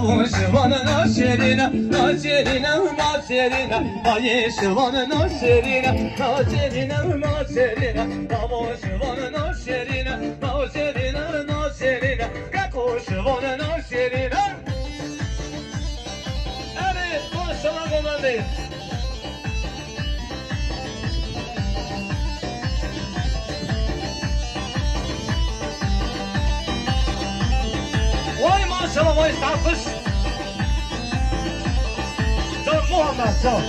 بابو شوان ناشرینه ناشرینه ناشرینه بای شوان ناشرینه ناشرینه ناشرینه بابو شوان ناشرینه ناشرینه ناشرینه کاکو شوان ناشرینه اره ماشاءالله گمنده وای ماشاءالله وای تعطش جان محمد جان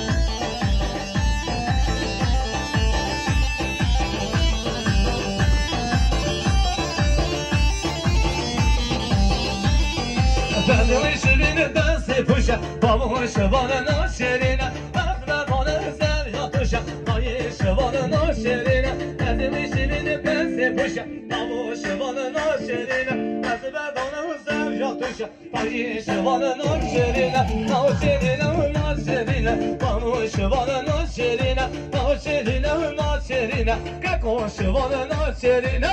بلوی شبین دست پوشه بابا شوان ناشرینه از بقانه زریا توشه بای شوان ناشرینه بلوی شبین دست پوشه بابا شوان ناشرینه از بقانه زریا توشه بای شوان ناشرینه ناشرینه ناشرینه بابا شوان ناشرینه ناشرینه ناشرینه کاکو شوان ناشرینه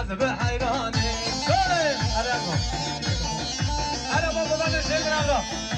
Hadi baba ben de sevdim abla.